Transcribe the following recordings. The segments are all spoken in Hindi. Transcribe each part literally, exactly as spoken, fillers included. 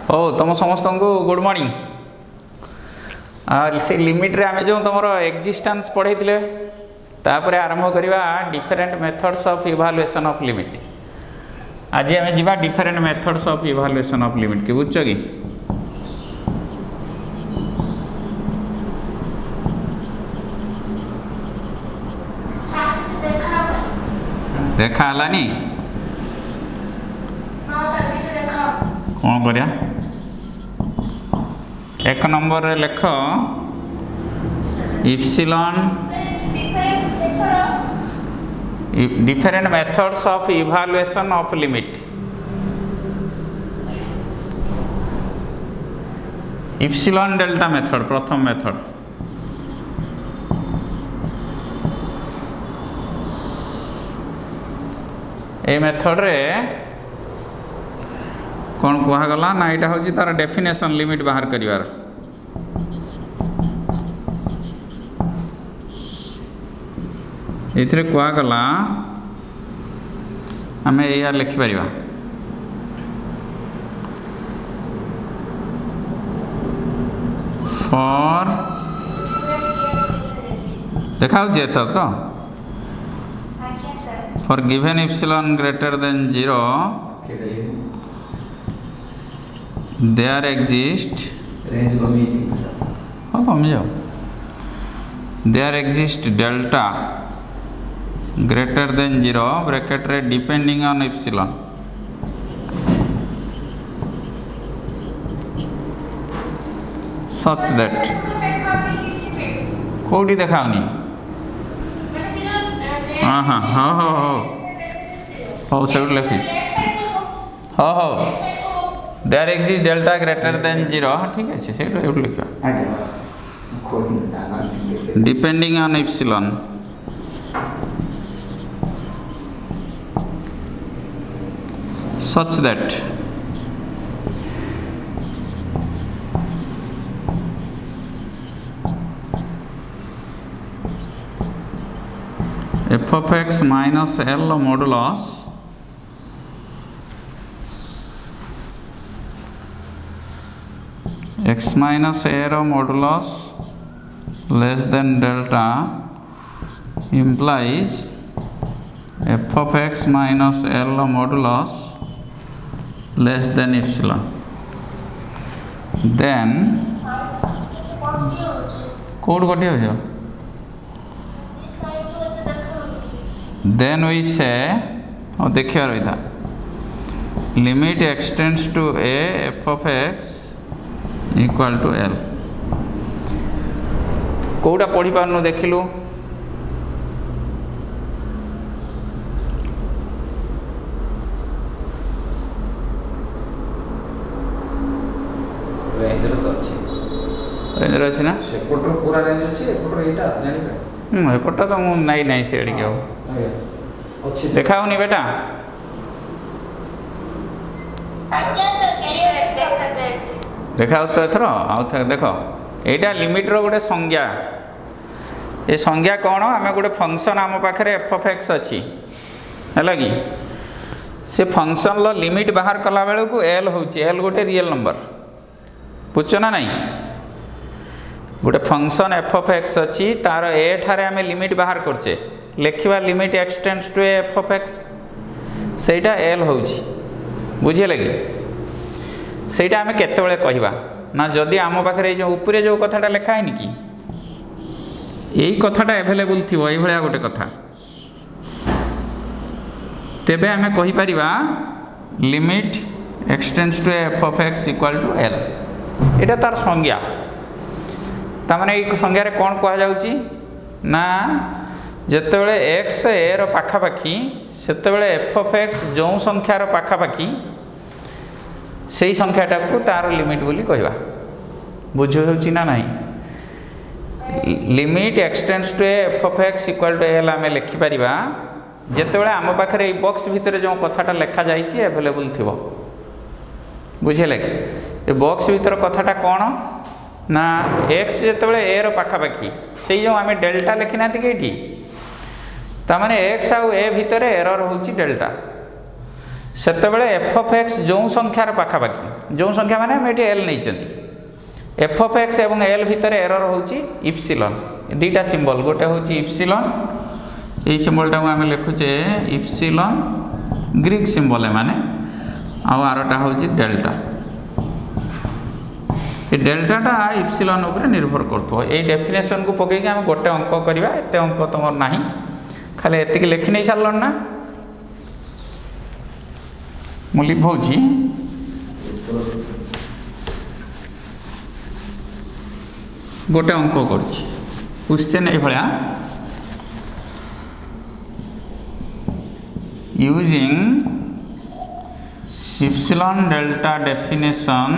ओ तुम समस्त को गुड मॉर्निंग। से लिमिट रे आमे जो तुम एक्जिस्टेंस पढ़े तापर आरंभ करवा different methods of evaluation of limit. आज आम जा different methods of evaluation of limit के बुझ कि देखा हलानी कौन करिया एक नंबर रे लेख epsilon different methods of evaluation of limit. Epsilon delta method प्रथम मेथड ए मेथड रे कौन कहगला ना यहाँ हूँ तार डेफिनेशन लिमिट बाहर करिवार। ये कहगला आम या लिखिपर फॉर देखा तो तो for given epsilon greater than zero there exist हाँ कमी जाओ there exist delta greater than zero bracket रे depending on epsilon such that कोडी देखाउनी हाँ हाँ हाँ हाँ हाँ हाँ से लिखी हाँ हाँ there exist delta greater than zero हाँ ठीक है से लिख depending on epsilon such that f of x minus L modulus x minus A ro modulus less than delta implies f of x minus L modulus less than epsilon, then code कटी हो जाओ then we say और देखिए रही था limit extends to a f of x equal to L कोड़ा पढ़ी पारनु देखिलु रेंज अच्छी ना सेपटर पूरा रेंज अच्छी एपटर एटा जानि पे हम एपटा तो मु नाही नाही से एडी के अच्छी देखाउनी बेटा आज्ञा सर कैरियर देखा जाय छी देखाउ तो एथरो आउ देखो एटा लिमिट रो गोटे संज्ञा ए संज्ञा कोन हमें गोटे फंक्शन आम पाखरे f of x अछि हैला कि से फंक्शन लो लिमिट बाहर कला बेले को l होची l गोटे रियल नंबर बुझछ ना नहीं गोटे फंक्शन f of x अच्छी तार ए ठारे आमे लिमिट बाहर करचे लिखिबा limit extends to f of x सेटा l होची बुझे लगे सेटा आमे केते बेले कहिबा ना जदी आम पाखरे जो ऊपरे जो कथाटा लिखा है कि एई कथाटा अवेलेबल थिबो एई भलिया गोटे कथा तेबे आमे कहि परिबा limit extends to f of x equal to l एटा तार संज्ञा तामाने ये संज्ञा रे कौन कहा जाउची ना जेतेबेले x a रो पाखा पाखी सेतेबेले f of x जो संख्या रो पाखा पाखी सेही संख्याटा को तार लिमिट बोली कहबा बुझो होची ना नहीं limit extends to f of x equal to l आमे लिखि परिबा जेतेबेले आम पाखरे ए बॉक्स भितर जो कथाटा लिखा जाईची अवेलेबल थिबो बुझे लगे ए बॉक्स भितर कथाटा कौन ना x जेतेबेले a रो पाखा पाखी से जो आमे डेल्टा लिखिना थी कि तामाने x आउ a भितर एरर होची डेल्टा सेतेबेले एफ ऑफ एक्स जो संख्यार पाखापाखि जो संख्या माने हम एल नहीं एफ ऑफ एक्स एवं एल भितर एरर होची इप्सिलॉन दुईटा सिंबल गोटे होची इप्सिलॉन ये सिंबलटा को आम लिखुचे इप्सिलॉन ग्रीक सिंबल माने आउ आरटा होची डेल्टा ये डेल्टाटा इप्सिलॉन ऊपर निर्भर करथो ए डेफिनेशन को पकई के आम गोटे अंक करबा एते अंक तुमर नाही खाली एतिक लिखि नै सारलन ना मु लिखौची गोटे अंक करछि क्वेश्चन ए भलिया using epsilon delta definition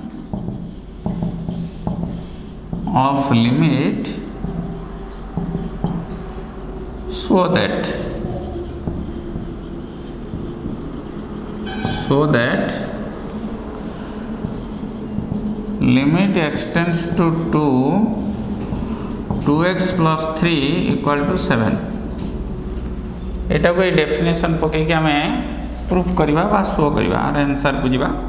of limit so that so that limit extends to two two x plus three equal to seven एटा को डेफिनेशन पकई के हमें प्रूफ करबा बा शो करबा आर आंसर को जिबा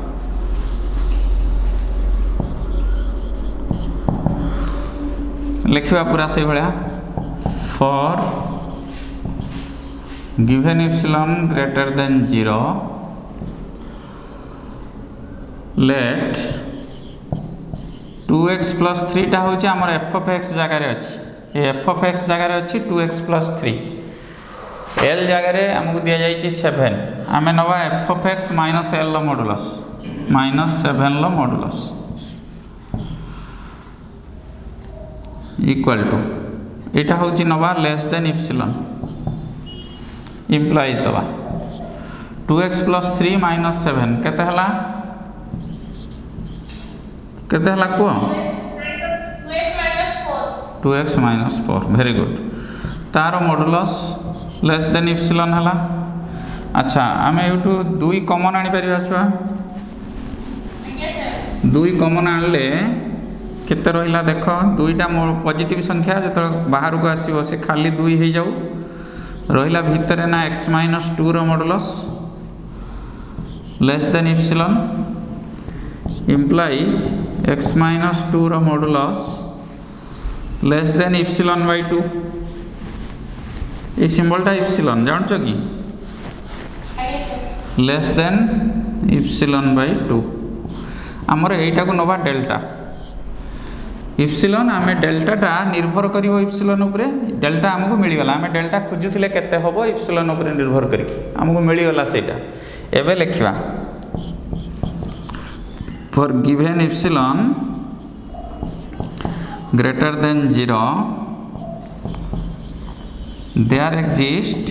लिखा पूरा से भाया for given epsilon greater than zero let two x plus three टा हूँ आमर एफ ऑफ एक्स जगार अच्छी एफ ऑफ एक्स जगार अच्छी two x plus three L जगार आमको दि जाइए सेवेन आम नवा f of x minus L modulus minus seven modulus equal to एटा हूँ नवा लेस देन इप्सिलॉन इम्प्लाइज दवा two x plus three minus seven केते हला केते हला को two x minus four very good तार मॉडुलस लेस देन इप्सिलॉन हला अच्छा आम यूटू दुई कॉमन आनी परिबा छुआ दुई कॉमन आनले केते रहिला देख दुईटा पॉजिटिव संख्या जो बाहर को आसीबो से खाली दुई हो जाऊ रहिला भितर ना एक्स माइनस टू रो modulus less than epsilon implies x minus two रो modulus less than epsilon by two ये सिंबलटा इप्सिलॉन जानछो कि less than epsilon by two हमर एटा को नवा डेल्टा इप्सिलॉन आमे डेल्टाटा निर्भर करिवो इप्सिलॉन उपरे डेल्टा हमको मिलिगला आमे डेल्टा खोजुथिले केते होबो इप्सिलॉन उपरे निर्भर करिकि हमको मिलिगला सेटा एबे लिखिबा for given epsilon greater than zero there exist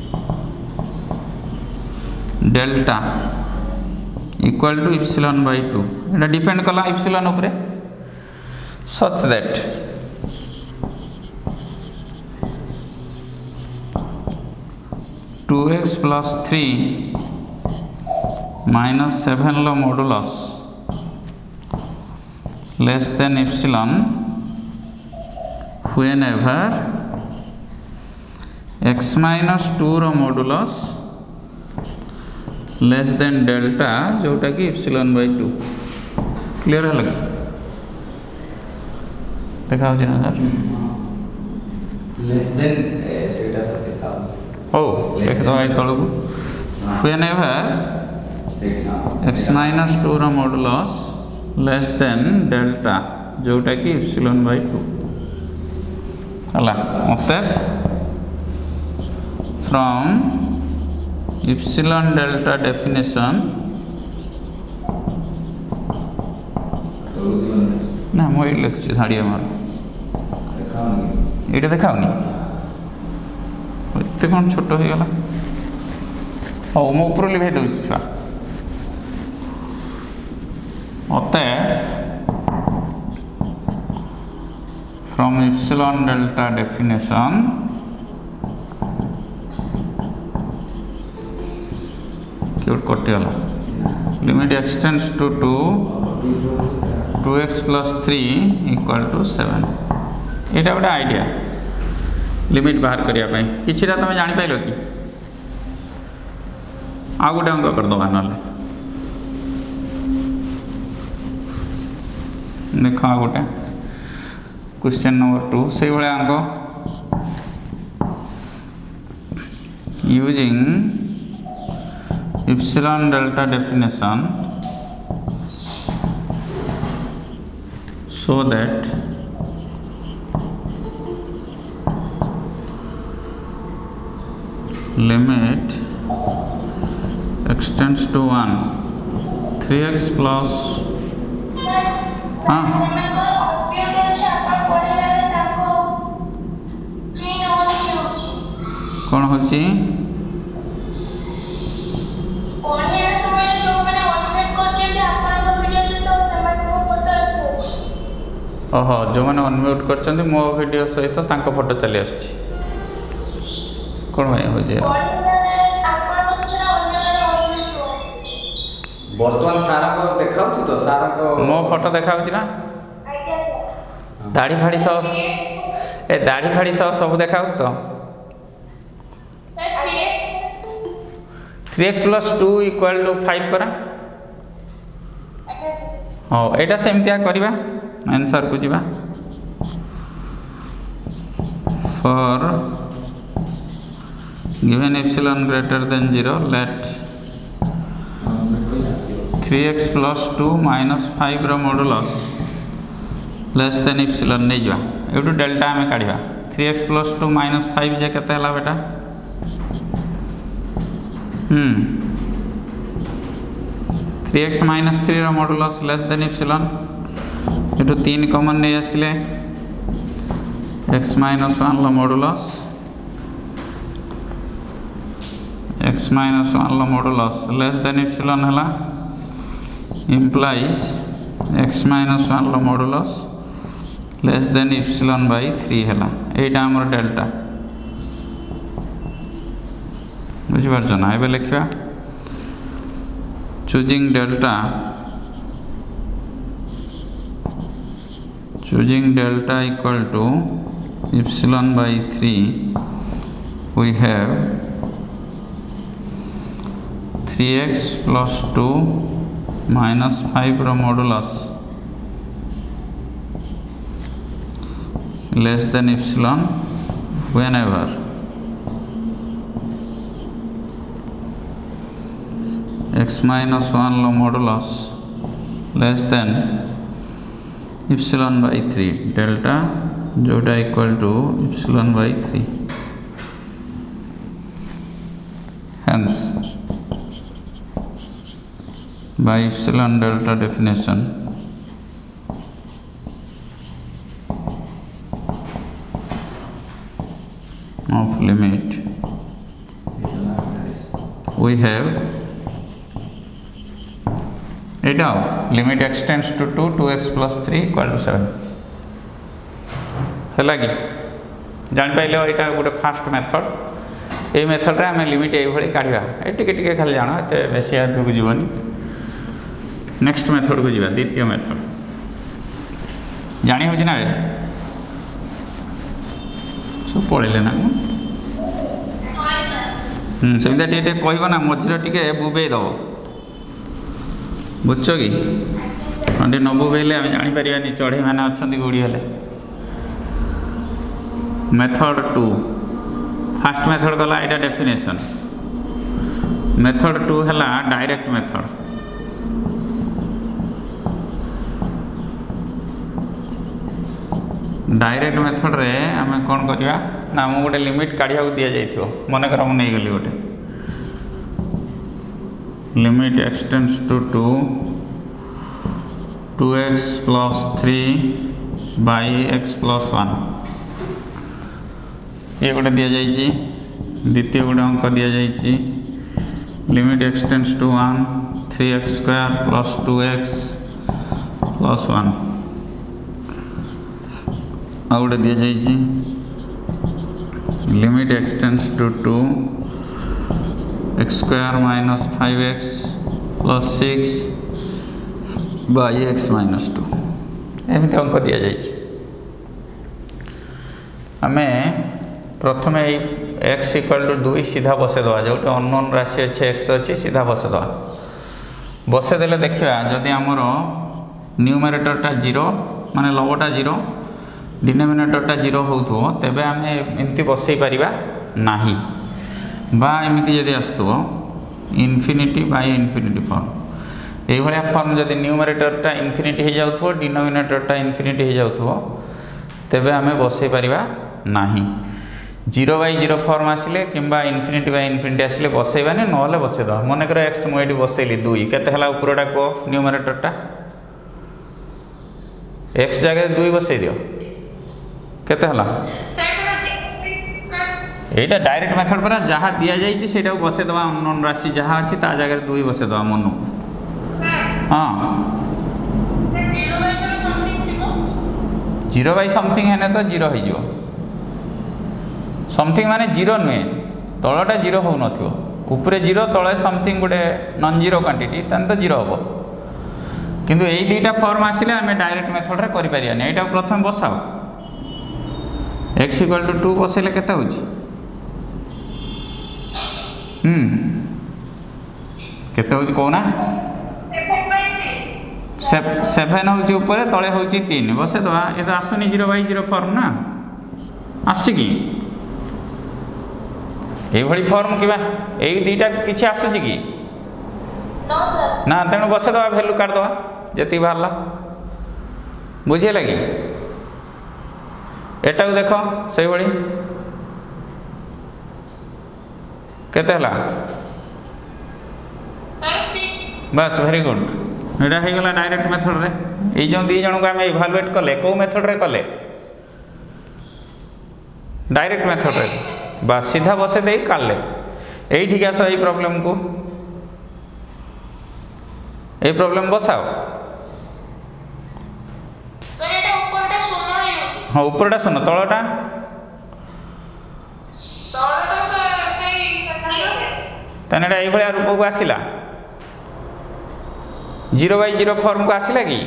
delta equal to epsilon by two एटा डिपेंड कला इप्सिलॉन उपरे such that two x plus three minus seven लो modulus less than epsilon whenever x minus two रो modulus less than delta जोटा कि epsilon by टू क्लियर है लगी देखा हो ना सर लेस देन सेटा तो देखा हो देख दो आई तळको whenever x minus टू रो मॉडुलस लेस देन डेल्टा जोटा कि इप्सिलॉन बाय टू हला मते फ्रॉम इप्सिलॉन डेल्टा डेफिनेशन ना मोई लिखछि धाड़ी हमर एटा देखाउनी एते कोन छोट हो गेला ओ मो ऊपर लिखै दउ छुआ ओते फ्रॉम इप्सिलॉन डेल्टा डेफिनेशन क्यूट कट गला limit extends to two two x plus three equal to seven यहाँ गोटे आइडिया लिमिट बाहर करने किसी तुम जापार कि आ गोटे अंक करदे ना देख आ गोटे क्वेश्चन नंबर टू से भाया अंक using epsilon delta definition so that limit extends to one three x plus हाँ कौन होची ओहो जो मैंने अनम्यूट कर मो वीडियो सहित तांको फोटो चली आसुची कौन भाई हो जे वर्तमान सारा को देखाउछ तो सारा को मो फोटो देखाउछ ना दाढ़ी फाड़ी सब ए दाढ़ी फाड़ी सब सब देखाउ तो three x plus two equal to five परा हाँ एटा सेमतिया करबा आंसर को जीवा for given epsilon greater than zero let three x plus two minus five रो मॉडुलस लेस देन एप्सिलॉन नहीं जीवा एटू डेल्टा हमें काढ़िबा three x plus two minus five जे केते हला बेटा hmm three x minus three रो मॉडुलस लेस देन एप्सिलॉन एटू तीन कॉमन नहीं आसिले एक्स माइनस वन लो मॉडुलस एक्स माइनस वन लो मॉडुलस लेस देन एप्सिलॉन हला इम्प्लाइज एक्स माइनस वन लो modulus less than epsilon by three हला एटा हमर डेल्टा बुझी पारछ ना एबे लिखिबा choosing delta choosing delta equal to epsilon by three we have three x plus two minus five ro modulus less than epsilon whenever x minus one lo modulus less than epsilon by three delta जोटा equal to epsilon by three hence by epsilon delta definition of limit we have एटा limit extends to two two x plus three equal to seven है कि जान पाइले यहाँ गोटे फास्ट मेथड ये मेथड रे आमे लिमिट ये काढ़ा ये टिके टिके खाली जान ये बेसी आगे जीवनी नेक्स्ट मेथड को जीवा द्वितीय मेथड जानी हो ना सब पढ़े ना सेमती टे कह ना मझे टे बुबे दब बुझ कि टे न बुबेले आम जापर चढ़ई मैंने अच्छा गुड़ी हेले मेथड टू फास्ट मेथड गला यहाँ डेफिनेशन मेथड टू है डायरेक्ट मेथड डायरेक्ट मेथड रे आम कौन करवा ना आम गोटे लिमिट काढ़ा दि जाइए मन कर मुझे गली गोटे limit extends to two two x plus three by x plus one ये गोटे दि जाइए द्वितीय गोटे अंक दि जाइए limit extends to one three x square plus two x plus one आ गोटे दि जाइए limit extends to two x square minus five x plus six by x minus two एमती अंक दि जाइए आम प्रथम एक्स इक्वल टू दुई सीधा बसईदे जो अननोन राशि अच्छे एक्स अच्छी सीधा बसईदे बसईदे देखा जदि आमर न्यूमरेटरटा जीरो माने लवटा जीरो डिनोमिनेटरटा जीरो हो तेबे आम एमती बसई पारिबा नाही बा एमती जदि आसुव इनफिनिटी बाय इनफिनिटी फॉर्म ये भाया फॉर्म जदि न्यूमरेटरटा इनफिनिटी हो जाउथो डिनोमिनेटरटा इनफिनिटी हो जाउथो तेबे आम बसई पारिबा नाही जीरो बाय जीरो फॉर्म आसिले किंबा इनफिनिटी बाय इनफिनिटी आसिले बसईबानी नहले बसईद मन कर एक्स मुझे बसईली दुई केते हला उपरटा को न्यूमरेटरटा एक्स जगह दुई बसई दियो केते हला एटा डायरेक्ट मेथड पर जहाँ दि जाइए से बसईदे अननोन राशि जहाँ अच्छी ता जगह दुई बसईदे मन को हाँ जीरो बाय समथिंग है तो जीरो हो समथिंग माने जीरो नुहे तलटा जीरो हो नपरे जीरो तले समथिंग गोटे नन जीरो क्वांटिटी तान तो जीरो हम किंतु यही दुईटा फॉर्म आसिले आम डायरेक्ट मेथड रे करि परियानी एटा प्रथम बसाओ एक्स इक्वल टू टू बसैले केते होची हम केते होची कोना सेवन होची ऊपर तले होची तीन बसे दवा ये तो आसुनी जीरो बाय जीरो फॉर्म ना आसछि कि ये भली फॉर्म किबा एई दुईटा किछि आसुछि कि नो सर ना तेणु बसे दवा वैल्यू काट दवा जति बाहरला बुझे लगी एटा देख से भली केते हला सर सिक्स बस वेरी गुड एटा हे गला डायरेक्ट मेथड रे ए जो दी जण को हम इवैल्यूएट कले को मेथड रे कले डायरेक्ट मेथड रे बस सीधा बसे दे काले एई ठीक आसो ए प्रॉब्लम को ए प्रॉब्लम बसाओ सर एटा ऊपरटा शून्य होई हां ऊपरटा शून्य तळटा तळटा कई तने एटा ए भलिया रूप को आसिला जीरो बाय जीरो फॉर्म को आसिला कि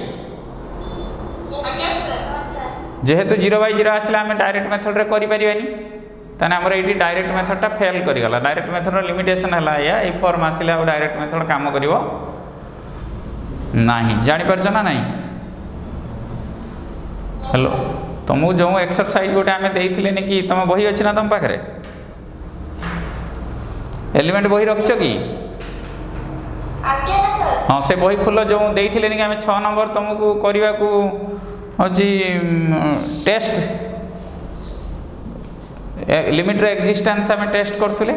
जेहेतु जीरो बाय जीरो आसिला आम डायरेक्ट मेथड रे करि परिबानी ताने हमर एटी डायरेक्ट मेथडटा फेल करि गला डायरेक्ट मेथड रो लिमिटेशन हला या ए फॉर्म आसिला आ डायरेक्ट मेथड काम करिवो नहीं जानी परछ ना नहीं हेलो तुमको जो एक्सरसाइज गोटे आम देइथिले ने कि तुम बही अछि ना तुम पाखरे एलिमेंट बही रखछ कि हाँ से बही खोल जो देइथिले ने कि आम छह नंबर तुमको करबा को अछि टेस्ट लिमिट रे एक्जिस्टेंस आम टेस्ट करथुले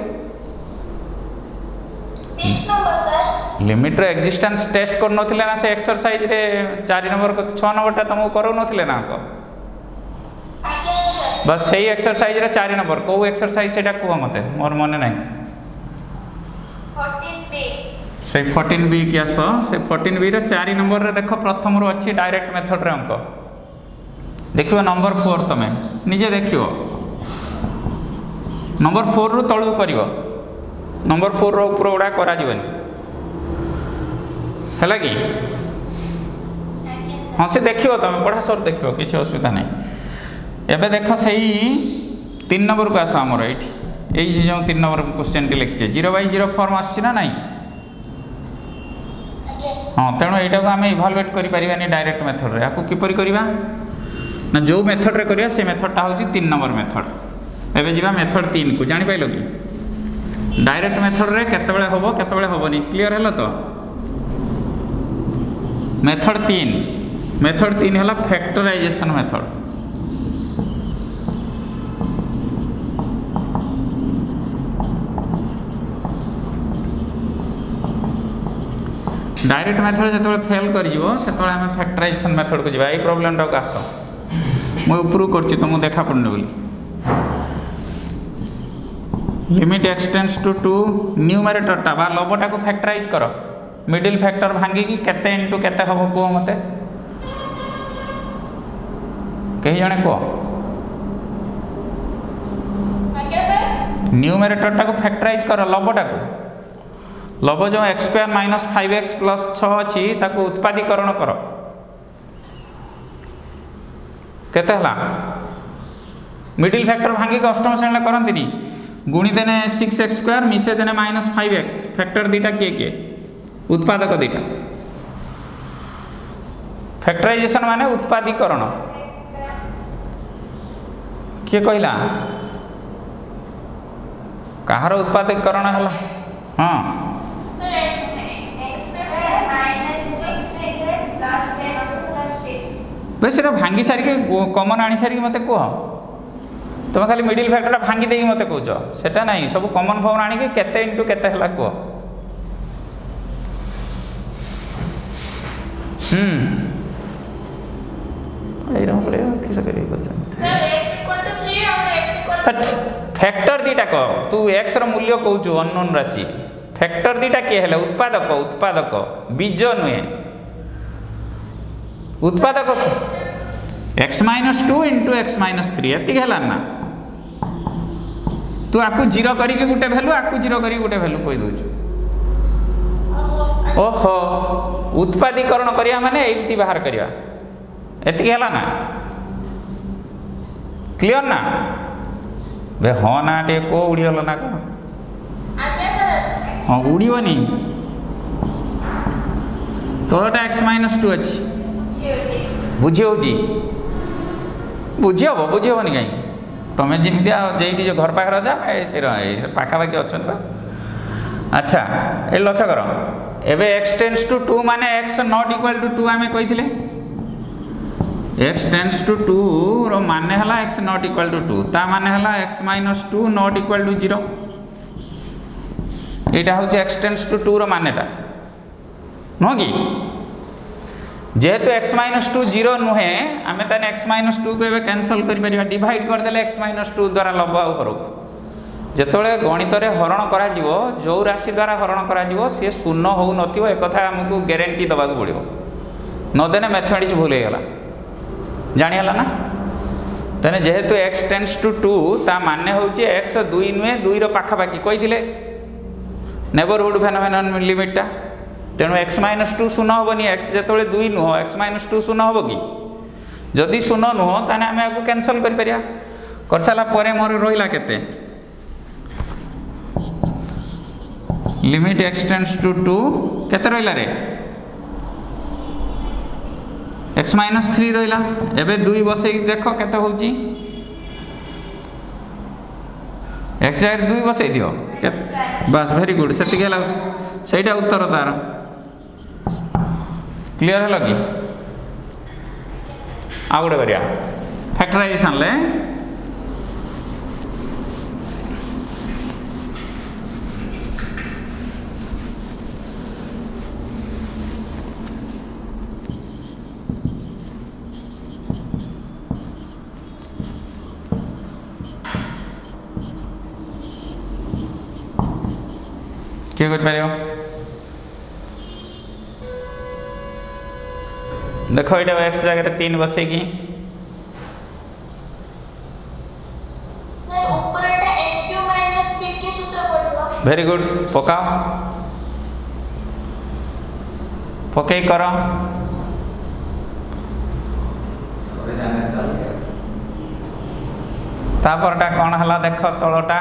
लिमिट रे एक्जिस्टेंस टेस्ट कर नथिले ना से एक्सरसाइज रे चार नंबर को छह नंबर ता तुमको करो नथिले ना को बस सही एक्सरसाइज रे चार नंबर को एक्सरसाइज सेटा को मते मोर मन नाही चौदह बी से चौदह बी क्या सो से चौदह बी रे चार नंबर रे देखो प्रथम रो अछि डायरेक्ट मेथड रे अंक देखियो नंबर चार तमे निजे देखियो नंबर चार रु तळु करिवो नंबर चार रो ऊपर उडा करा जीवनी है कि हाँ से देखियो तुम पढ़ा सर देखियो किसी असुविधा नहीं एबे देख सही तीन नंबर को आस आमर ये जो तीन नंबर क्वेश्चन टी लिखी जीरो बाय जीरो फॉर्म आसना नहीं हाँ तेणु यहाँ को आम इभालुएट करें डायरेक्ट मेथड रे आपको किपर करवा ना जो मेथड रे करवा से मेथडटा हूँ तीन नंबर मेथड एबे जीवा मेथड तीन को जानी पाइल कि डायरेक्ट मेथड रे केतेबेले होबो केतेबेले होबोनी क्लियर हैला तो मेथड तीन मेथड तीन है फैक्टराइजेशन मेथड डायरेक्ट मेथड जो फेल कर फैक्टराइजेशन मेथड को जा ये प्रोब्लेम टाक आस मुझे उपरू कर तुमको देखा पड़ने बोली लिमिट एक्सटेंड्स टू टू न्यूमरेटरटा बा लबटा को फैक्टराइज कर मिडिल फैक्टर भांगिकी केते इंटू केते हम कह मते कहीं जने कह न्यूमरेटरटा को फैक्टराइज कर लबटा को लब जो x square minus five x plus छः अच्छी ताको उत्पादीकरण कर केते हला मिडिल फैक्टर भांगी अष्टम श्रेणी करती गुणी देने सिक्स एक्स स्क्वायर मिसे देने माइनस फाइव एक्स फैक्टर दीटा किए किए उत्पादक दीटा फैक्टराइजेशन माने उत्पादीकरण किए कहला कहार उत्पादीकरण है हाँ भाई से भांगी सारिक कमन आनी सारिक मत कह तुम खाली मिडिल फैक्टर भांगी देगी मत कौच सेटा नहीं सब कमन फमन आनिक केते इंटू केते हला कह हम्म फैक्टर दीटा कह तू एक्स रो मूल्य कहूँ अननोन राशि फैक्टर दीटा किए है उत्पादक उत्पादक बीज नुहे उत्पादक x minus two into x minus three एति है ना तू आपको जीरो करके गोटे भैल्यू आपको जीरो करके गोटे भैल्यू कही दौच ओहो उत्पादीकरण करिया माने एमती बाहर करिया एति है ना क्लियर ना बे हाँ ना टे को उड़ीगल ना कौन हाँ उड़ीबनी तलटा एक्स माइनस टू अच्छी बुझी हो बुझी हम बुझी हेनी कहीं तुम्हें जमी जे जो घर पाखे अच्छा से पाखापाखि अच्छा अच्छा ये लक्ष्य कर एवं एक्स टेन्स टू टू माने x not equal to two आम कही एक्स टेन्स टू टू रो माने हला x not equal to two ता माने हला x minus two not equal to zero यहाँ हूँ एक्स टेन्स टू टू रो मानेटा नुह कि जेहेतु एक्स माइनस टू जीरो नुहे आम ताने एक्स माइनस टू को कैंसल कर डिवाइड करदे एक्स माइनस टू द्वारा लंब आ घर जिते गणित हरण करा जो राशि द्वारा हरण करा सी शून्य हो नथिबो एक कथा हमको गारंटी दबा पड़ो नदेने मैथमेटिक्स भूल होगा जानीगला ना तेने जेहेतु एक्स टेन्स टू टू ता माने हूँ एक्स दुई नुहे दुई रखापाखि कही नेबरहुड फेनोमेनन लिमिटटा तेणु एक्स माइनस टू शून्य हेनी एक्स जो दुई नुह एक्स माइनस टू शून्य हम कि जदि शून्य नुह ताने आम आपको कैंसल कर सारापर मोर रहा केते limit x tends to two केते रहा रे एक्स माइनस थ्री रहा एवं दुई बसई देख केते हूँ एक्स जगह दुई बसई दियो बस भेरी गुड से सहीटा उत्तर तार क्लियर है कि आ गए करिया फैक्टराइजेशन ले किए कर पारियो देखो ये एक्स जगह तीन बसे की वेरी गुड पकाओ पकई कर तापरटा कौन हला देख तलटा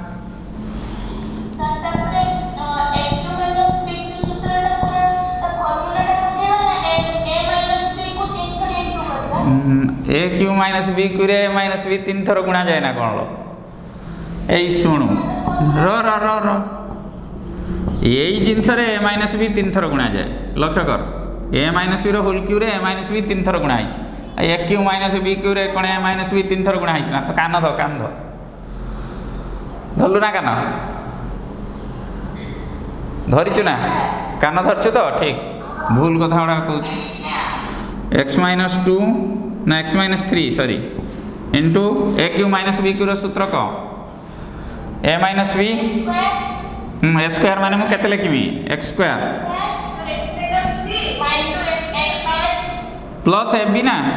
a q minus b q रे माइनस बी तीन थर गुणा जाए ना कौन लो यही शुणु र र र र यही जिनस रे ए माइनस बी तीन थर गुणा जाए लक्ष्य कर a minus b whole q रे ए माइनस बी तीन थर गुणा है a q minus b q रे कौन ए माइनस बी तीन थर गुणा है ना तो कान ध कान ध धरलु ना कान धरीचु ना कान धरचु तो ठीक भूल कथा गुड़ा कहूँ एक्स माइनस टू ना x minus three sorry into a q minus b q सूत्र कौन a minus b a square माने मुझे केते लिखिमी x square plus a b ना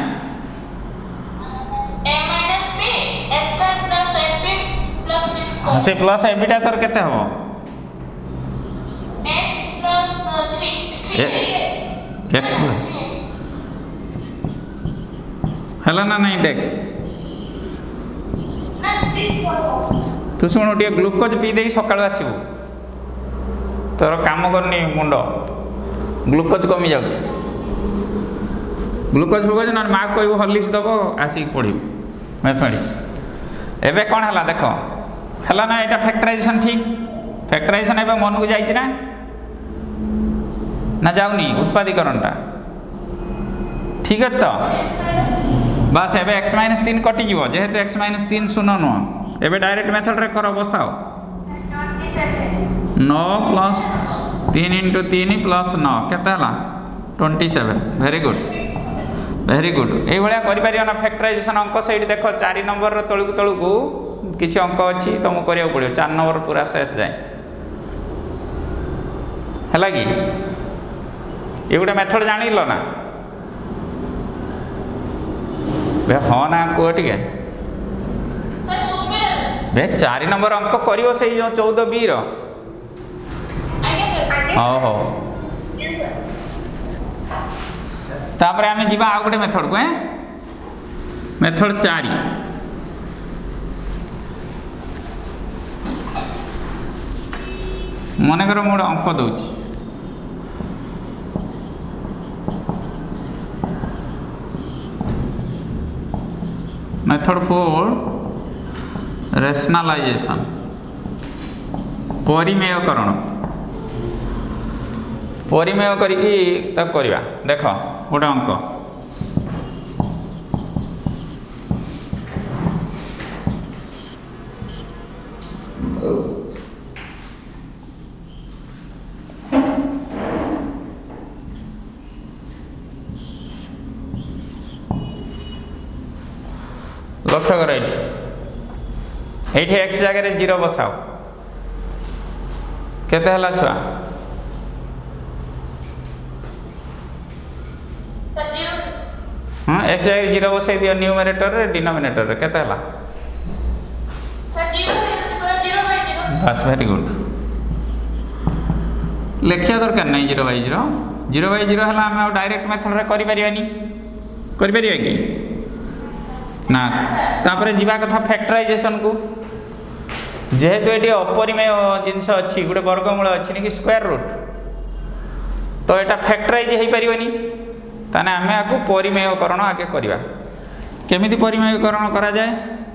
से प्लस ए बीटा तोर केते हबो एक्स हला ना नहीं देख तू शुणु टे ग्लुकोज पी दे सकाल आसबू तोर काम करनी मुंड ग्लुकोज कमी जाऊँ ग्लुकोज फ्लुकोज ना माँ कह हर्लिक्स दब आसिक पढ़ मैथमेटिक्स एबे कौन है देख है ना यहाँ फैक्टराइजेशन ठीक फैक्टराइजेशन एवं मन को जाइए ना जाऊनी उत्पादीकरणटा ठीक है तो बस एबे एक्स माइनस तीन कटिज जेहेतु एक्स माइनस तीन शून्य नुह एबे डायरेक्ट मेथड रे कर बसाओ नौ प्लस तीन इंटू तीन प्लस नौ केते हला twenty seven very good very good ये भाया कर फैक्टराइजेशन अंक से देख चार नंबर तलू तलू किसी अंक अच्छी तुमको करा पड़ो चार नंबर पूरा शेष जाए है कि ये गोटे मेथड जान ना बे हाँ ना कह टे बे चार नंबर अंक कर चौदह बी रो हाँ हो तापर आम जी आउ गोटे मेथड को मेथड चार मन कर मुझे अंक दौर मेथड फोर रेशनलाइजेशन परिमेयकरण परिमेय करिकी तक करवा देख गोटे अंक लक्ष्य कर ये एक्स जगह जीरो बसाओ केते हला छुआ हाँ एक्स जगह जीरो बसाई दियो न्यूमरेटर रे डिनोमिनेटर रे केते हला बस वेरी गुड लिखिया दरकार नहीं zero by zero zero by zero है आम डायरेक्ट मेथड रे करि परिबानी करि परिबा कि ना तापर जीवा कथा फैक्टराइजेशन को जेहेतु ये अपरिमेय जिनस अच्छी गोटे वर्गमूल अच्छी नहीं कि स्क्वायर रूट तो यहाँ फैक्टराइज हो पारनी ताने आम आपको परिमेयकरण आगे करवा केमिति परिमेयकरण करा जाए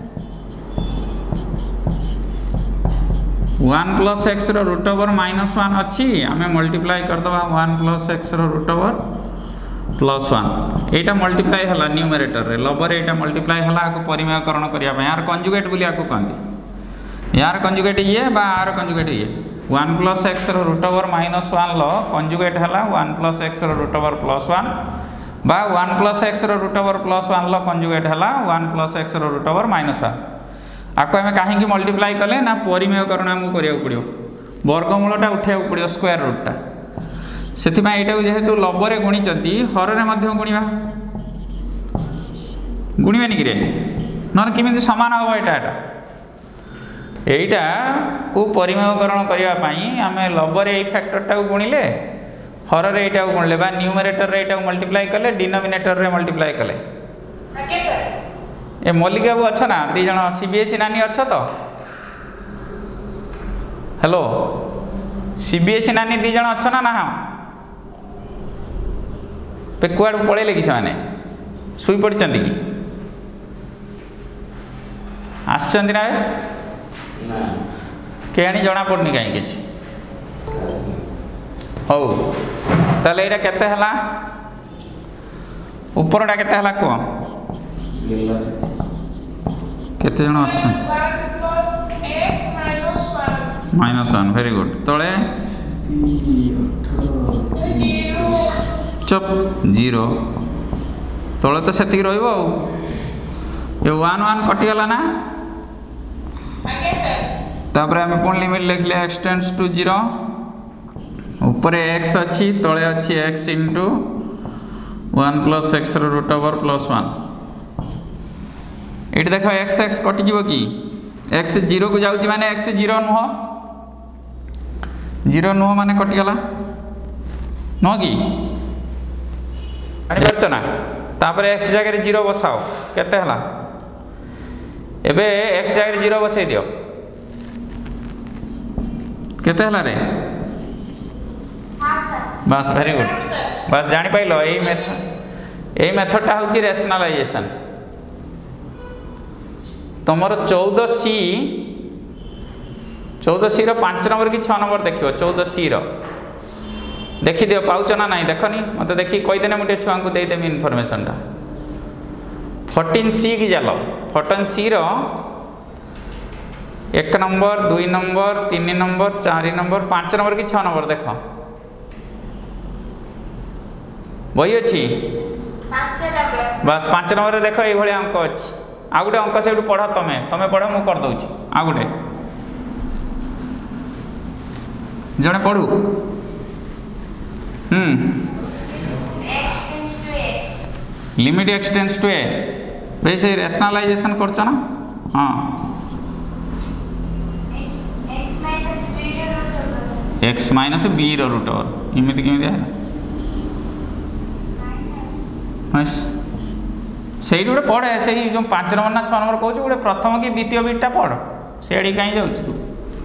one plus x root over minus one अच्छी आम मल्टीप्लाई करदे one plus x root over plus one यहाँ मल्टीप्लाई है न्यूमरेटर रे लबर यहाँ मल्टीप्लाई है आपको परिमेयकरण करने यार कंजुगेट बोली आपको कहती यार कंजुगेट ये बा आर कंजुगेट ये one plus x root over minus one लो कंजुगेट है one plus x root over plus one बा one plus x root over plus one लो कंजुगेट है one plus x root over minus one आपको आम कहीं मल्टीप्लाई कले ना परिमेयकरण आमको करा पड़ो वर्गमूलटा उठा पड़ो स्क्वायर रूटटा से यहाँ जेहेतु लबरे गुणिंट हर गुणवा गुणवानी कि ना किमी सामान हम यहाँ यहाँ को परिमेयकरण करने आम लबर ये फैक्टरटा गुणिले हर यहाँ गुणिले बा न्यूमरेटर यहाँ मल्टीप्लाई कले डिनोमिनेटर रे मल्टीप्लाई कले ए मल्लिक बाबू अच्छा ना दी जन सीबीएसई नानी अच्छा तो हेलो सीबीएसई नानी दी जन अच्छा ना ना पे कुआड़ पलैले कि से शुई पड़ी कि आसुँच ना केणी जना पड़नी कहीं किसी हौ ताले यहाँ केते हला उपरटा केते हला कह केते जन अच्छा माइनस वन वेरी गुड तले चप जीरो तले तो से रो ये वन वन कटिगला ना तापर आम पुणी लिमिट लिखले एक्स टेंड्स टू जीरो ऊपर एक्स अच्छी तले अच्छी x into one plus x root over plus one ये देख एक्स एक्स कटिज कि एक्स जीरो को जाऊँगी माने एक्स जीरो नुह जीरो नुह माने कटिगला नुह कि जानी पारछ ना तापर एक्स जगह जीरो बसाओ केते हला एबे एक्स जगह जीरो बसई दियो केते हला रे बस वेरी गुड बस जानी पाइलो एई मेथड एई मेथडटा होची रेशनलाइजेशन तुमर चौदह सी चौदह सी रो पाँच नंबर कि छः नंबर देखियो चौदह सी रो देखी दियो पाउच ना नहीं देखनी मत देखी कहीदेने मुझे छुआ को देदेमी इनफर्मेशन टा फोर्टीन सी की जाल फोर्टीन सी रो एक नंबर दुई नंबर तीन नंबर चार नंबर पाँच नंबर कि छः नंबर देख बही अच्छी बस पाँच नंबर देख ये अंक अच्छी आ गोटे अंक से पढ़ तमें तमें पढ़ मु कर दौची आ गोटे जड़े पढ़ू hmm limit x tends to a भाई से रेशनलाइजेशन करछ ना हाँ एक्स माइनस बी रो रूट ओवर इमिति केमिति है बस सेही गोटे पढ़े से जो पाँच नंबर ना छः नंबर कहूँ गोटे प्रथम कि द्वितीय बिटा पढ़ से कहीं जाऊँ तू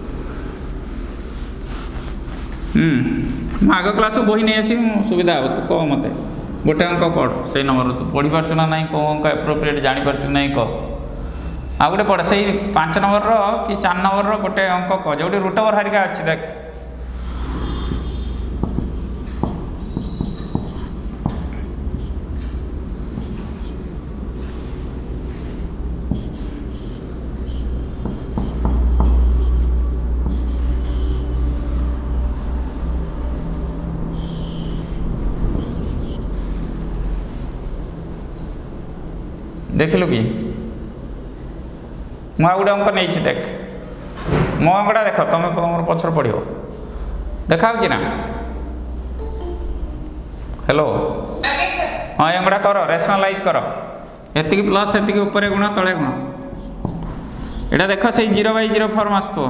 हम्म आग क्लास बही नहीं आसी सुविधा हे तू कह मत गोटे अंक पढ़ से नंबर तू पढ़ी पार्छ ना ना कौ अंक एप्रोप्रिएट जापर ना कह आ गोटे पढ़ से पाँच नंबर रो कि चार नंबर रो गोटे अंक कह जो रूट ओवर हारिका अच्छी देख देख लु कि मुझे गोटे अंक नहीं देख मो अंकटा देख तुम तुम पछर पढ़ देखा ना हेलो हाँ अंकटा कर रेशनलाइज कर एति प्लस एति ऊपर गुण तले गुण एटा देख से जीरो बाई जीरो फॉर्म आसो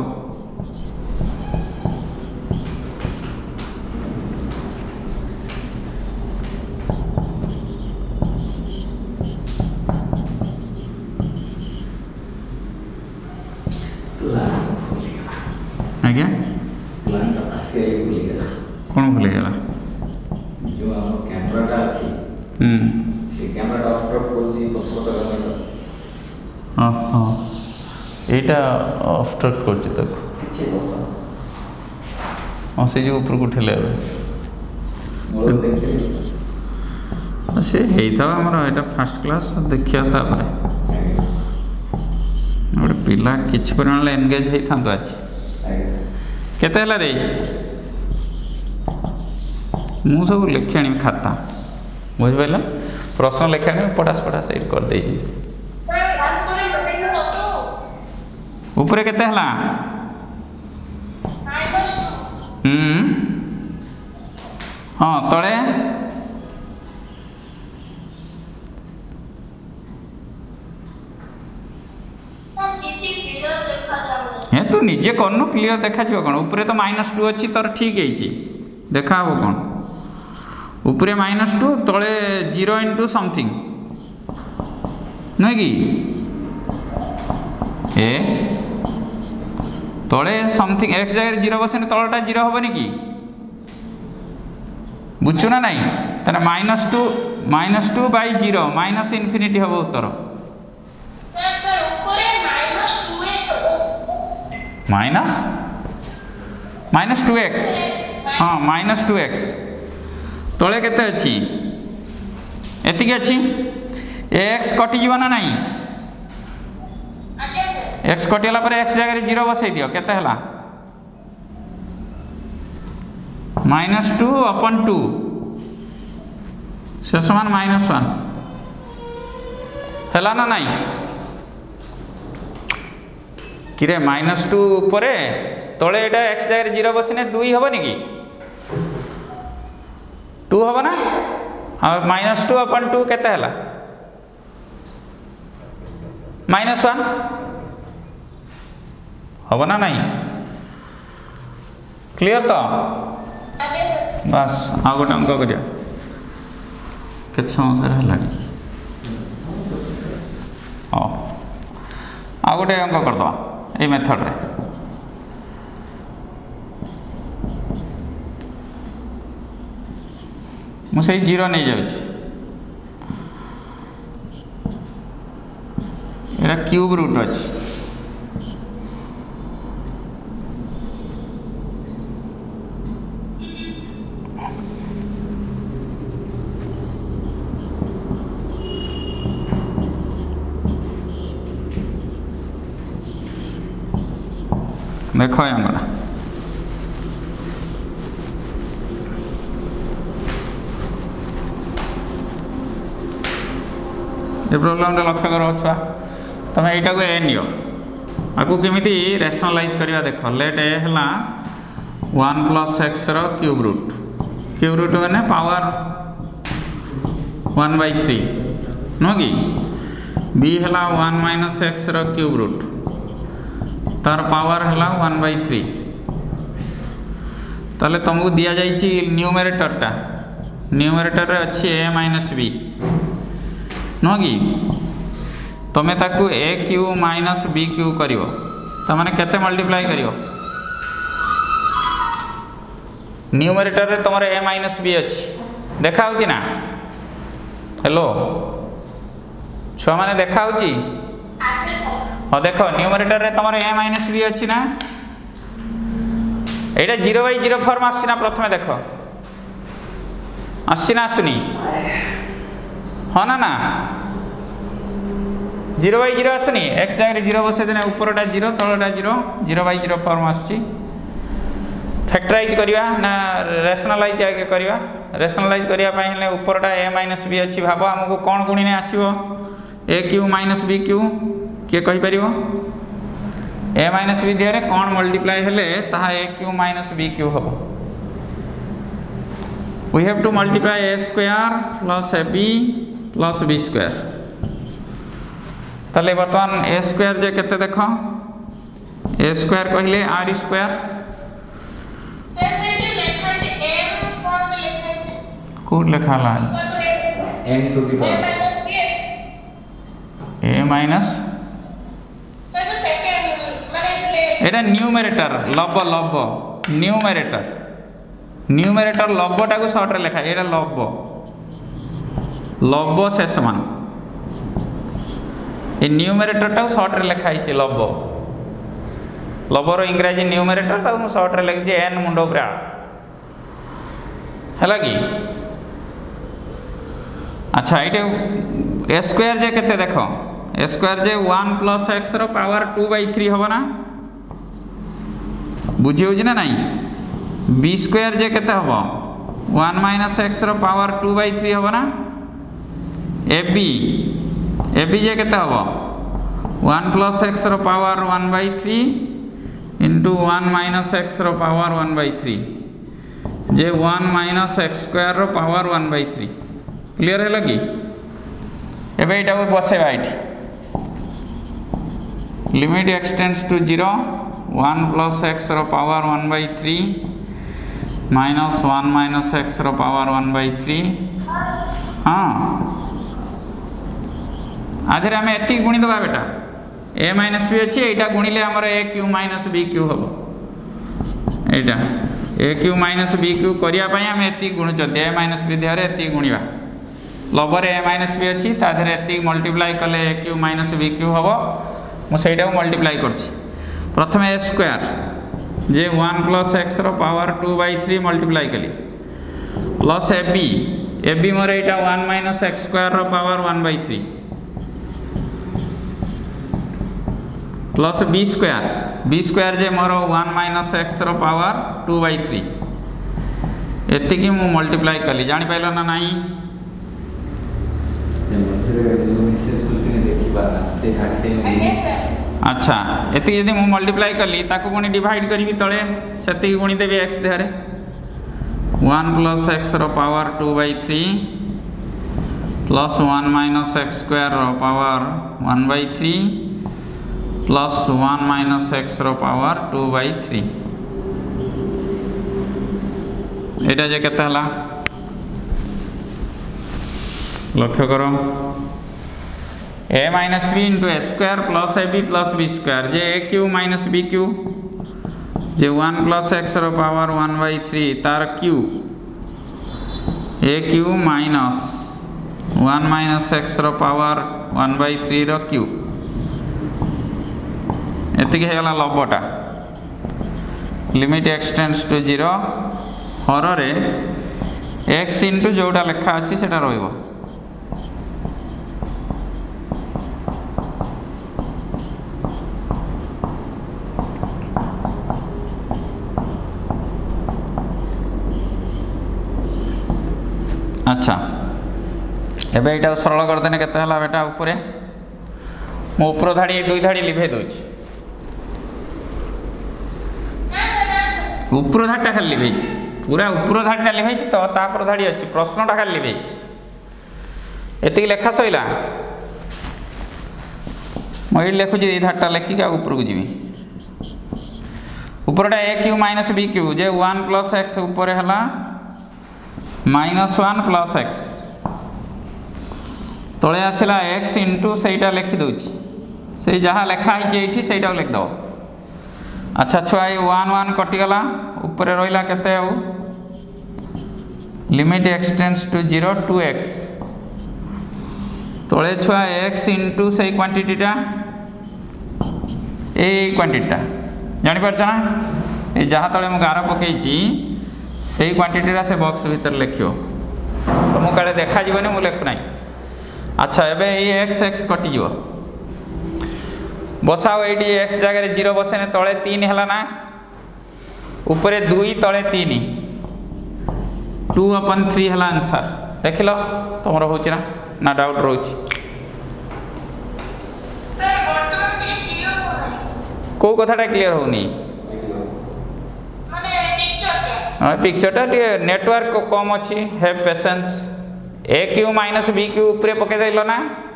आज्ञा कौन भूल गला जो हम कैमराटा अछि हम्म से कैमराटा ऑफ टॉप कोसी पछपट कैमराटा हां हां एटा ऑफ टॉप करछ तक पीछे बस हां से जो ऊपर को ठेले मोर देखते से हेइता हमर एटा फर्स्ट क्लास देखिया ता परे गोटे पिला किछि परिमाण एंगेज हेई थांतो आज केते हला रे मु सब लिखाणी खाता बुझ पाइल प्रश्न लिखाणी पटास पटास एड कर दे ऊपर केते हला हम्म हाँ तले हे तू निजे करनु क्लियर देखा जीव कौन ऊपर तो माइनस टू अच्छी तर ठीक है देखा हम कौन ऊपर माइनस टू तले जीरो इंटू समथिंग नुह कि ए तले समथिंग एक्स जगह जीरो बस तलटा जीरो हेनी कि बुझु ना नाई तार minus two minus two by zero minus infinity हम उत्तर माइनस माइनस टू एक्स हाँ माइनस टू एक्स तले केते अच्छी एतिकी अच्छी एक्स कटिज ना नाई एक्स कटिगला पर एक्स जगह जीरो बसई दियो केते हला माइनस टू अपन टू से समान माइनस वन है ना नाई कि माइनस टू पर तले एटा एक्स जगह जीरो बसने दुई हेनी कि टू हम ना हाँ माइनस टू अपन टू केते हला माइनस वन हम ना नहीं क्लियर तो बस आ गोटे अंक कर समय हाँ आ गोटे अंक करदे ये मेथड रे मुझे जीरो नहीं जाऊँ ये क्यूब रूट अच्छी देखो यहाँ ये प्रोब्लेम लक्ष्य कर छुआ तुम यहीटा को ए नियो आपको केमी रेशनलाइज करवा देख लेट ए है one plus x cube root cube root मैंने पावर वन बै थ्री नुह कि बी है one minus x cube root तार पावर है वन बै थ्री ताले तुमको दि जाइए न्यूमेरेटरटा न्यूमेरेटर अच्छी ए माइनस बी नुह कि तुम्हें ताकू a q minus b q कर मैंने केते मल्टीप्लाई कर न्यूमेरेटर रे तुम ए माइनस बी अच्छी देखा ना हेलो छुआ मैंने देखा हाँ देख न्यूमेरेटर रे तुम ए माइनस बी अच्छी ना यहाँ जीरो बै जीरो फॉर्म आसना प्रथम देख आसना आसुनी हाँ ना ना जीरो बै जीरो आसुनी एक्स जगह जीरो बसई देने उपरटा जीरो तलटा zero zero by zero form आसुची फैक्टराइज करवा ना रेशनलाइज आगे करवा रेशनलाइज करने उपरटा ए माइनस बी अच्छी भाव आमको कौन गुणी ने आसो a q minus b q किए कहीपर ए माइनस बी दिहरे कौन मल्टीप्लाई हेले ताहा a q minus b q हम we have to multiply a square plus a b plus b square ताले बर्तमान ए स्क्वायर जे केते देख ए स्क्वायर कहले आर स्क्वायर कोड लिखा ला n to the power a minus एटा न्यूमेरेटर लब लब न्यूमेरेटर न्यूमेरेटर लबटा को सर्ट रे लिखा एटा लब लब शेष मान ये न्यूमेरेटर टा सर्ट रे लिखा है लब लबर इंग्राजी न्यूमेरेटर ता सर्ट रे लिखी एन मुंडो ब्रा है कि अच्छा ये ए स्क्वायर जे केते देख ए स्क्वायर जे वन प्लस एक्स रो पावर टू बै थ्री हम ना बुझी हो ना नहीं बी स्क्वायर जे केते हम वन माइनस एक्स रो पावर टू बै थ्री हम ना ए बी ए बी जे केते हम वन प्लस एक्स रो power one by three into one minus x रो पावर वन बै थ्री जे वन माइनस एक्स स्क्वायर रो power one by three clear है कि एबे एटा को बसेबा एठी limit extends to zero one plus x रो power one by three minus one minus x रो पावर वन बै थ्री हाँ आधे आम एति गुणी दबा बेटा ए माइनस बी अच्छी यहाँ गुणिले आमर a q minus b q हम यहाँ a q minus b q करने आम एति गुणुंट ए माइनस बी देहरे एति गुणवा लबर ए माइनस बी अच्छी ताधे एति मल्टीप्लाई कले a q minus b q हम मुझे मल्टीप्लाई कर प्रथम ए स्क्वायर जे वन प्लस एक्स रो power two by three multiply कली plus a b a b मोर यहाँ वन माइनस एक्स स्क्वायर रो power one by three plus b square b square जे मोर वन माइनस एक्स रो पावर टू बै थ्री एति मु मल्टीप्लाई कली जानी पाइल ना नहीं अच्छा एति यदि मु मल्टीप्लाई कली ताको पुणी डिवाइड करी तले से गुणी देवी एक्स देहरे वन प्लस एक्स रो power two by three plus one minus x square रो power one by three plus one minus x रो पावर टू बै थ्री एटा जे केते हला लक्ष्य करो a minus b into a square plus a b plus b square जे a q minus b q जे वन प्लस एक्स रो पावर वन बाई थ्री तार क्यू ए q minus one minus x रो पावर वन बाई थ्री रो क्यू एतिक हेगला लबटा limit x tends to zero हर रे एक्स इंटू जोटा लेखा अच्छी से रहिबो अच्छा एबे एटा सरल करदेने केते हला बेटा ऊपरे मो ऊपर धाड़ी दुई धाड़ी लिभे दोछि ऊपर धाड़ीटा खाली लिभेछि पूरा ऊपर धाड़ीटा लिभेछि तो तापर धाड़ी अछि प्रश्नटा खाली लिभेछि एतिक लेखा सइला मैं ये लिखुछि ए धाड़ीटा लेखिक आ ऊपर को जिबी ऊपरटा a q minus b q जे वन प्लस एक्स ऊपर हला माइनस वन प्लस एक्स तले आसला एक्स इंटू सेटा लिखि दउछि से जहाँ लेखा है से लिखिद अच्छा छुआ ये वन वन कटिगला ऊपर रहा केते limit x tends to zero two x तले छुआ एक्स इंटू से क्वांटिटीटा ए क्वांटिटीटा जानीपारछ ना ये जहाँ तले मुझे गार पकई से क्वांटिटीटा से बॉक्स भीतर लिखियो तो मुझे काले देखा जीवनी मुझे लिखुना अच्छा एबे ये एक्स एक्स कटिज बसाओ ये एक्स जगह जीरो बसेने तले तीन है ना ऊपर दुई तले तीन टू अपन थ्री है आंसर देख लो तुम हो ना डाउट रोच कौ कथाटा क्लियर होनी हाँ पिक्चरटा नेटवर्क कम अच्छी have patience a q minus b q ऊपर पकईदेल ना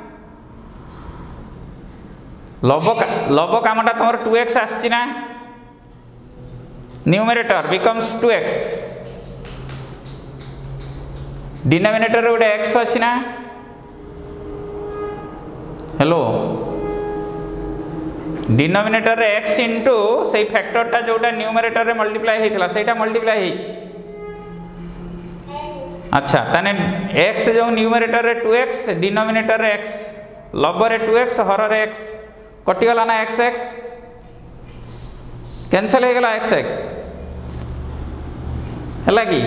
लब लब कामटा तुम टू एक्स आसी ना numerator becomes two x denominator गोटे एक्स अच्छी ना हेलो डिनोमिनेटर रे एक्स इंटू से फैक्टरटा जोटा न्यूमरेटर रे मल्टीप्लाई होता सेटा मल्टीप्लाई अच्छा ताने एक्स जो न्यूमरेटर रे टू एक्स डिनोमिनेटर रे एक्स लब रे टू एक्स हर रे एक्स कटिगला ना एक्स एक्स कैंसल हो गला एक्स एक्स है कि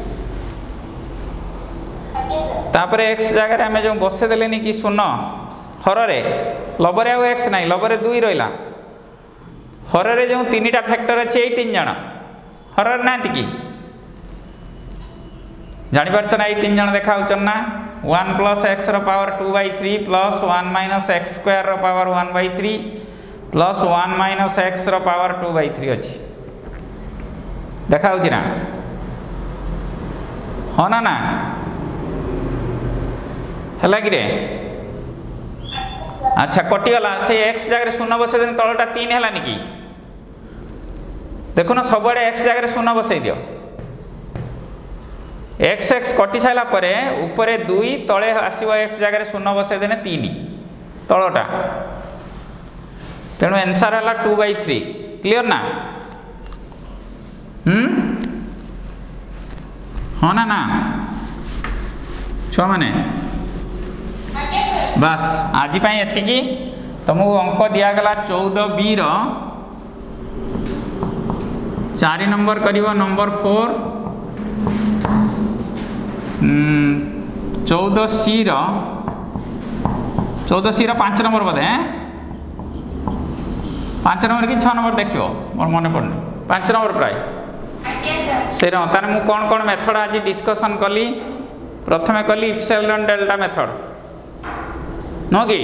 तापर एक्स जगह आम जो बसे देलेनी कि शून्य हर रे लबरे आउ एक्स ना लबरे दुई रहा हर रे जो तीन टा फैक्टर अच्छे ये तीन जन हर ना कि जापार ना ये तीन जन देखा ना one plus x power two by three plus one minus x square power one by three plus one minus x power two by three अच्छी देखा ना हाँ ना ना है कि रे अच्छा कटिगला से एक्स जगह शून्य बसई दिन तलटा तीन है कि देखो ना सब एक्स जगह शून्य बसई दियो एक्स एक्स कटि सारा पर ऊपर दुई तले आसो एक्स जगह शून्य बसई देने तीन तलटा तेणु आंसर है टू बै थ्री क्लियर ना हम्म हाँ ना ना छुआ मैंने बस आज एति तुमको अंक दिगला चौदह बी रो चार नंबर कर नंबर फोर चौदह सी रो चौदह सी रो पांच नंबर बोधे पांच नंबर कि छः नंबर देखो मोर मन पड़नी पांच नंबर प्राय से तार मु कौन कौन मेथड आज डिस्कसन कली प्रथमे कली इप्सिलॉन डेल्टा मेथड न कि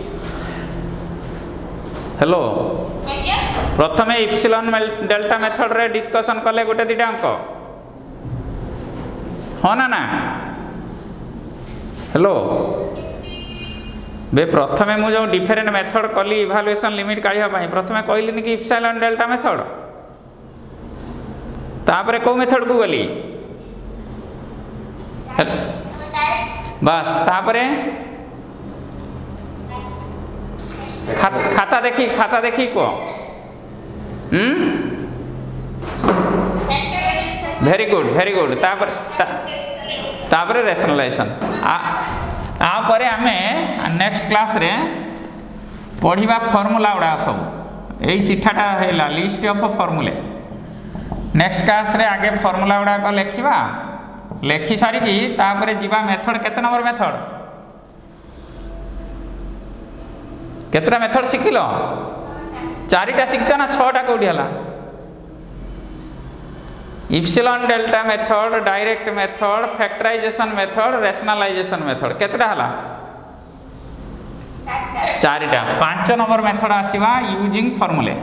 हेलो प्रथमे इप्सिलॉन डेल्टा मेथड रे डिस्कसन कले गोटे दुटा अंक हाँ ना ना हेलो बे प्रथमे मु जो डिफरेंट मेथड कली इवालुएशन लिमिट काढ़ा प्रथमे कहली कि इप्सिलॉन डेल्टा मेथड तापर को मेथड को गली बस तापर खाता देखी खाता देखी को वेरी गुड वेरी गुड तापर तापर रेशनलाइजेशन आपर आम नेक्स्ट क्लास रे पढ़ा फर्मूला गुड़ा सब यही चिठाटा है list of formulae next class रे आगे फर्मूला गुड़ाक लिखा लिखि सारिकी तापर जीवा मेथड केते नंबर मेथड केतटा मेथड शिखिल चारिटा शिखिच ना छटा कौटी है epsilon delta method direct method factorization method rationalization method केतटा हला चारिटा पांच नंबर मेथड आसीबा यूजिंग फॉर्मूले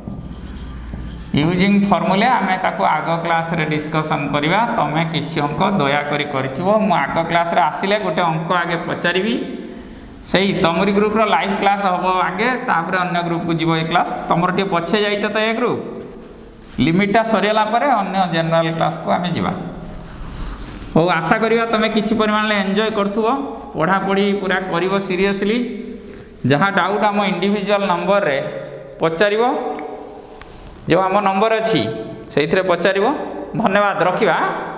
यूजिंग फॉर्मूले आमे ताको आगो क्लास रे डिस्कशन करिवा तमे किछि अंक दया करी करथिबो मु आगो क्लास रे आसिले गोटे अंक आगे पचारिबी सही तमरी ग्रुप रो लाइव क्लास हबो आगे तापर अन्य ग्रुप को जीवो ए क्लास तमर टे पछे जाइछ त ए ग्रुप लिमिटटा सरियला परे अन्य जनरल क्लास को आमे जीवा हो आशा करिवा तमे किछि परिमाण ले एन्जॉय करथुबो पढ़ा पढ़ी पूरा करिवो सीरियसली जहाँ डाउट आम इंडिविजुअल नंबर रे पचारिबो जो आम नंबर अच्छी से पचारिबो धन्यवाद रखिबा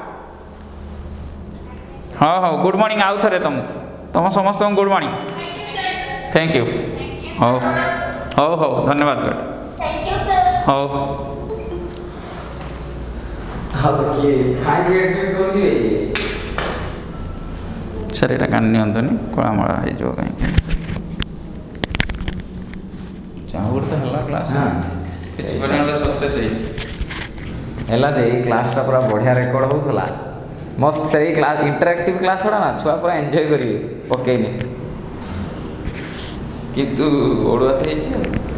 हाँ हाँ गुड मॉर्निंग आउ थे तुमको तुम समस्त गुड मॉर्निंग थैंक यू हो हो हो धन्यवाद हो सर यहाँ कान नियंतुनी कलामला हो कहीं चाहूर तो हल्ला क्लास सक्सेस है जे क्लासटा पूरा बढ़िया रेकर्ड होता मस्त से क्लास इंटरैक्टिव क्लास गुड़ा ना छुआ पूरा एंजॉय करेंगे पकईनी किंतु ओडुआ थे